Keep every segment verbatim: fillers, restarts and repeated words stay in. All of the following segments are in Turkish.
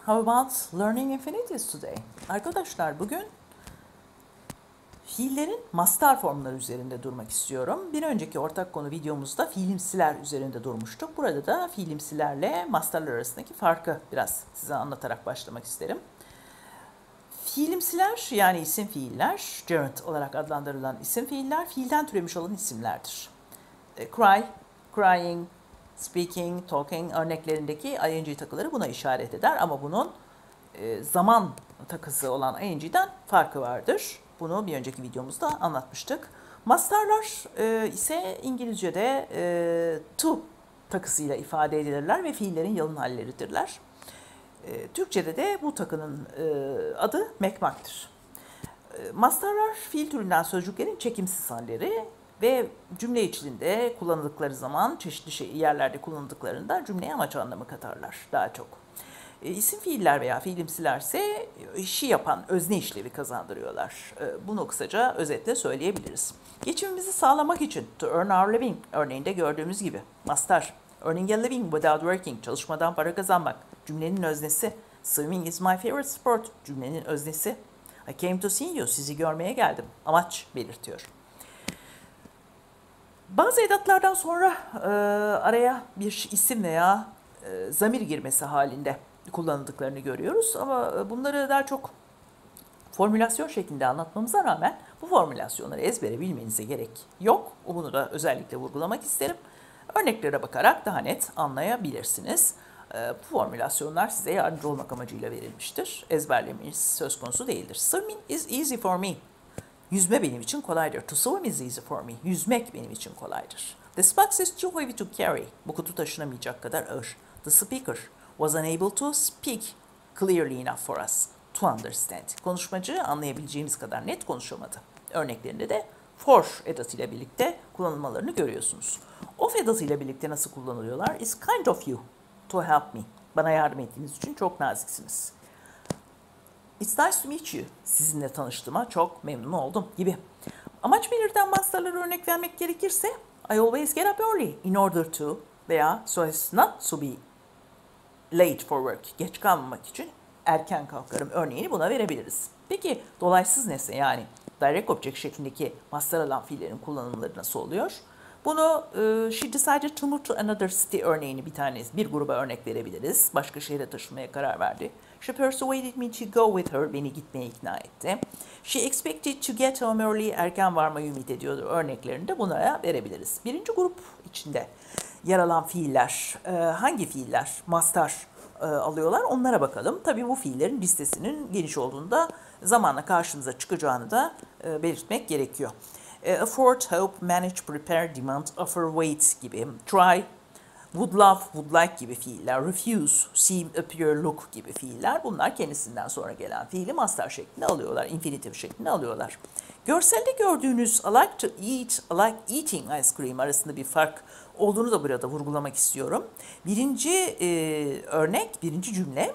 How about learning infinitives today? Arkadaşlar bugün fiillerin mastar formları üzerinde durmak istiyorum. Bir önceki ortak konu videomuzda fiilimsiler üzerinde durmuştuk. Burada da fiilimsilerle mastarlar arasındaki farkı biraz size anlatarak başlamak isterim. Fiilimsiler yani isim fiiller, gerund olarak adlandırılan isim fiiller, fiilden türemiş olan isimlerdir. Cry, crying, speaking, talking örneklerindeki ing takıları buna işaret eder ama bunun e, zaman takısı olan ing'den farkı vardır. Bunu bir önceki videomuzda anlatmıştık. Mastarlar e, ise İngilizce'de e, to takısıyla ifade edilirler ve fiillerin yalın halleridirler. E, Türkçe'de de bu takının e, adı mekmaktır. E, mastarlar fiil türünden sözcüklerin çekimsiz halleri ve cümle içinde kullanıldıkları zaman çeşitli şey, yerlerde kullanıldıklarında cümleye amaç anlamı katarlar daha çok. E, isim fiiller veya fiilimsiler ise işi yapan özne işlevi kazandırıyorlar. E, bunu kısaca özetle söyleyebiliriz. Geçimimizi sağlamak için to earn our living örneğinde gördüğümüz gibi mastar. Earning a living without working çalışmadan para kazanmak cümlenin öznesi. Swimming is my favorite sport cümlenin öznesi. I came to see you sizi görmeye geldim amaç belirtiyor. Bazı edatlardan sonra e, araya bir isim veya e, zamir girmesi halinde kullanıldıklarını görüyoruz. Ama bunları daha çok formülasyon şeklinde anlatmamıza rağmen bu formülasyonları ezbere bilmenize gerek yok. Bunu da özellikle vurgulamak isterim. Örneklere bakarak daha net anlayabilirsiniz. E, bu formülasyonlar size yardımcı olmak amacıyla verilmiştir. Ezberlemeniz söz konusu değildir. Swimming is easy for me. Yüzme benim için kolaydır. To swim is easy for me. Yüzmek benim için kolaydır. This box is too heavy to carry. Bu kutu taşınamayacak kadar ağır. The speaker was unable to speak clearly enough for us to understand. Konuşmacı anlayabileceğimiz kadar net konuşamadı. Örneklerinde de for edatıyla birlikte kullanılmalarını görüyorsunuz. Of edatıyla birlikte nasıl kullanılıyorlar? Is kind of you to help me. Bana yardım ettiğiniz için çok naziksiniz. It's nice to meet you. Sizinle tanıştığıma çok memnun oldum gibi. Amaç belirten mastarlara örnek vermek gerekirse I always get up early in order to veya so as not to be late for work. Geç kalmamak için erken kalkarım örneğini buna verebiliriz. Peki dolaysız nesne yani direct object şeklindeki mastar alan fiillerin kullanımları nasıl oluyor? Bunu e, she decided to move to another city örneğini bir tane bir gruba örnek verebiliriz. Başka şehre taşınmaya karar verdi. She persuaded me to go with her. Beni gitmeye ikna etti. She expected to get home early. Erken varmayı ümit ediyordu. Örneklerini de bunlara verebiliriz. Birinci grup içinde yer alan fiiller, e, hangi fiiller mastar e, alıyorlar onlara bakalım. Tabii bu fiillerin listesinin geniş olduğunda zamanla karşımıza çıkacağını da e, belirtmek gerekiyor. E, afford, hope, manage, prepare, demand, offer, wait gibi. Try, would love, would like gibi fiiller. Refuse, seem, appear, look gibi fiiller. Bunlar kendisinden sonra gelen fiili mastar şeklinde alıyorlar. Infinitive şeklinde alıyorlar. Görselde gördüğünüz I like to eat, I like eating ice cream arasında bir fark olduğunu da burada vurgulamak istiyorum. Birinci e, örnek, birinci cümle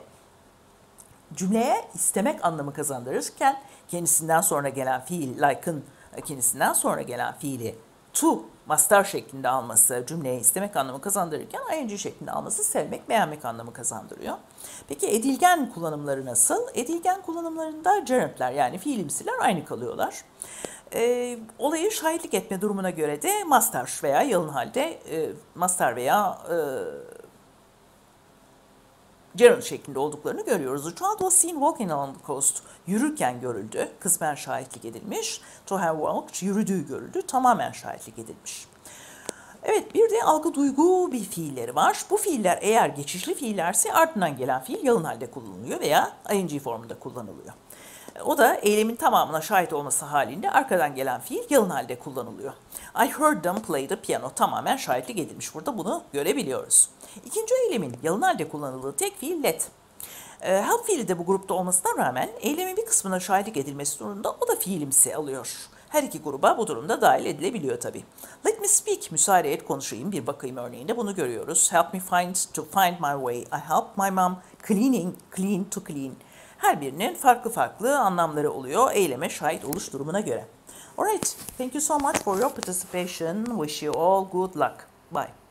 cümleye istemek anlamı kazandırırken kendisinden sonra gelen fiil like'ın kendisinden sonra gelen fiili to mastar şeklinde alması cümleye istemek anlamı kazandırırken ing şeklinde alması sevmek, beğenmek anlamı kazandırıyor. Peki edilgen kullanımları nasıl? Edilgen kullanımlarında gerundler yani fiilimsiler aynı kalıyorlar. E, olayı şahitlik etme durumuna göre de mastar veya yalın halde e, mastar veya e, gerund şeklinde olduklarını görüyoruz. The child was seen walking along the coast. Yürürken görüldü. Kısmen şahitlik edilmiş. To have walked. Yürüdüğü görüldü. Tamamen şahitlik edilmiş. Evet bir de algı duygu bir fiilleri var. Bu fiiller eğer geçişli fiillerse ardından gelen fiil yalın halde kullanılıyor veya ing formunda kullanılıyor. O da eylemin tamamına şahit olması halinde arkadan gelen fiil yalın halde kullanılıyor. I heard them play the piano. Tamamen şahitlik edilmiş. Burada bunu görebiliyoruz. İkinci eylemin yalın halde kullanıldığı tek fiil let. E, help fiili de bu grupta olmasına rağmen eylemin bir kısmına şahitlik edilmesi durumunda o da fiilimsi alıyor. Her iki gruba bu durumda dahil edilebiliyor tabii. Let me speak, müsaade et konuşayım bir bakayım örneğinde bunu görüyoruz. Help me find to find my way. I help my mom cleaning, clean to clean. Her birinin farklı farklı anlamları oluyor eyleme şahit oluş durumuna göre. Alright, thank you so much for your participation. Wish you all good luck. Bye.